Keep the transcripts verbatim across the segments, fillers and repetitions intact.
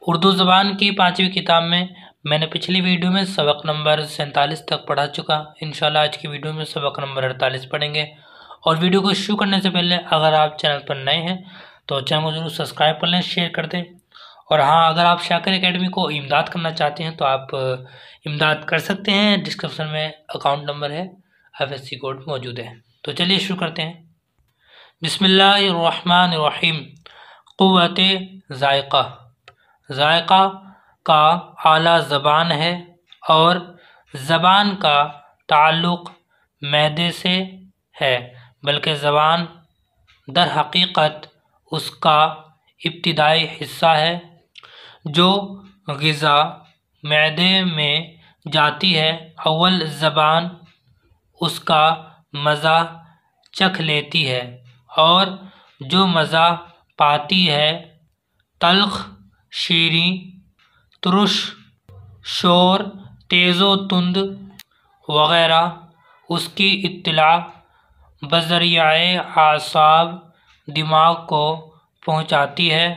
اردو زبان کی پانچویں کتاب میں میں نے پچھلی ویڈیو میں سبق نمبر سینتالیس تک پڑھا چکا۔ انشاءاللہ آج کی ویڈیو میں سبق نمبر اڑتالیس پڑھیں گے۔ اور ویڈیو کو شروع کرنے سے پہلے اگر آپ چینل پر نئے ہیں تو چینل کو ضرور سبسکرائب کر لیں، شیئر کر دیں۔ اور ہاں، اگر آپ شاکر اکیڈمی کو امداد کرنا چاہتے ہیں تو آپ امداد کر سکتے ہیں، ڈسکرپشن میں اکاؤنٹ نمبر ہے، ایف ایس سی کوڈ موجود ہے۔ تو چلیے شروع کرتے ہیں۔ بسم اللہ الرحمن الرحیم۔ قوت ذائقہ، ذائقہ کا اعلیٰ زبان ہے اور زبان کا تعلق معدے سے ہے، بلکہ زبان در حقیقت اس کا ابتدائی حصہ ہے۔ جو غذا معدے میں جاتی ہے اول زبان اس کا مزہ چکھ لیتی ہے، اور جو مزہ پاتی ہے تلخ، شیریں، ترش، شور، تیز و تند وغیرہ اس کی اطلاع بذریعہ اعصاب دماغ کو پہنچاتی ہے۔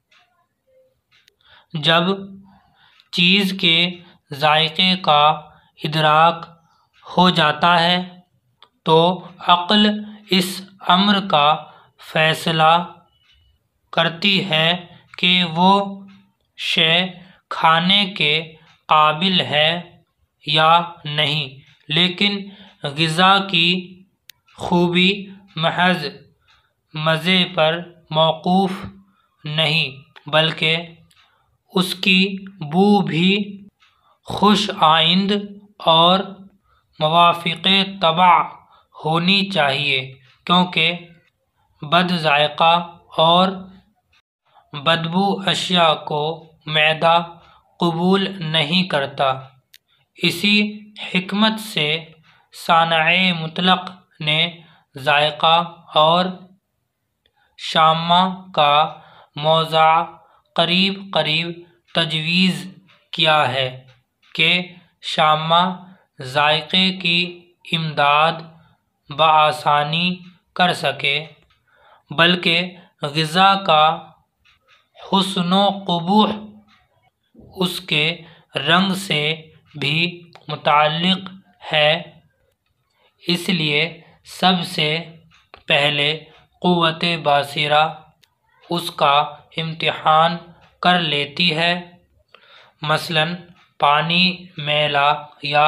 جب چیز کے ذائقے کا ادراک ہو جاتا ہے تو عقل اس امر کا فیصلہ کرتی ہے کہ وہ شے کھانے کے قابل ہے یا نہیں، لیکن غذا کی خوبی محض مزے پر موقوف نہیں، بلکہ اس کی بو بھی خوش آئند اور موافق طبع ہونی چاہیے، کیونکہ بد ذائقہ اور بدبو اشیاء کو معدہ قبول نہیں کرتا۔ اسی حکمت سے صانع مطلق نے ذائقہ اور شامہ کا موضع قریب قریب تجویز کیا ہے کہ شامہ ذائقے کی امداد بآسانی کر سکے، بلکہ غذا کا حسن و قبوح اس کے رنگ سے بھی متعلق ہے۔ اس لیے سب سے پہلے قوت باصرہ اس کا امتحان کر لیتی ہے۔ مثلاً پانی میلا یا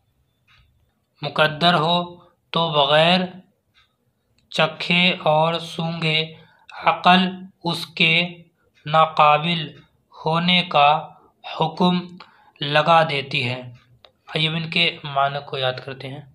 مقدر ہو تو بغیر چکھے اور سونگھے عقل اس کے ناقابل ہونے کا حکم لگا دیتی ہے۔ آئیے ان کے معنی کو یاد کرتے ہیں۔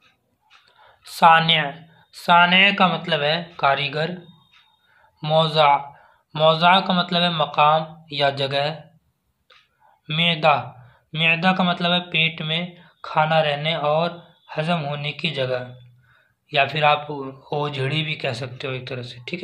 صانع، صانع کا مطلب ہے کاریگر۔ موضع، موضع کا مطلب ہے مقام یا جگہ۔ معدہ، معدہ کا مطلب ہے پیٹ میں کھانا رہنے اور ہضم ہونے کی جگہ، یا پھر آپ اوجھڑی بھی کہہ سکتے ہو ایک طرح سے، ٹھیک ہے۔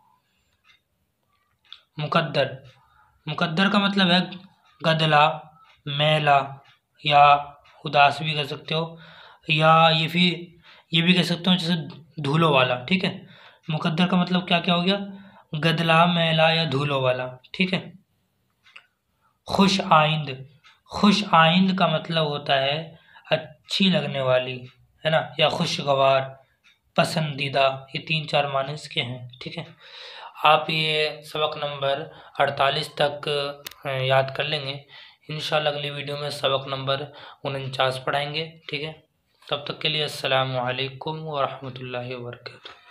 مقدر، مقدر کا مطلب ہے گدلا، میلا یا اداس بھی کہہ سکتے ہو، یا یہ بھی یہ بھی کہہ سکتے ہو جیسے دھولوں والا، ٹھیک ہے۔ مقدر کا مطلب کیا کیا ہو گیا؟ گدلا، میلا یا دھولوں والا، ٹھیک ہے۔ خوش آئند، خوش آئند کا مطلب ہوتا ہے اچھی لگنے والی، ہے نا، یا خوشگوار، پسندیدہ، یہ تین چار معنی اس کے ہیں، ٹھیک ہے۔ آپ یہ سبق نمبر اڑتالیس تک یاد کر لیں گے۔ انشاءاللہ اگلی ویڈیو میں سبق نمبر انچاس پڑھائیں گے، ٹھیک ہے۔ تب تک کے لیے السلام علیکم ورحمۃ اللہ وبرکاتہ۔